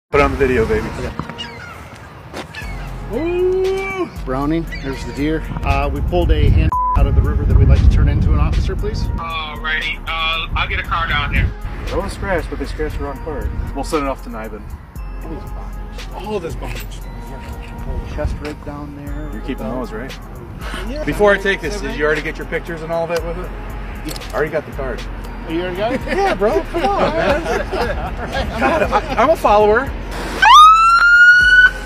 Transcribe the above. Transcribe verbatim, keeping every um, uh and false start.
Put on the video, baby. Ooh, Brownie, there's the deer. Uh, we pulled a hand out of the river that we'd like to turn into an officer, please. Alrighty, uh, I'll get a car down there. Throw a scratch, but they scratched the wrong part. We'll send it off to Niven. Oh, there's bondage. Chest rig down there. You're keeping those, right? Yeah. Before I take this, did you already get your pictures and all that with it? Yeah. I already got the card. You already got it? Yeah, bro. Come on, man. God, I, I'm a follower.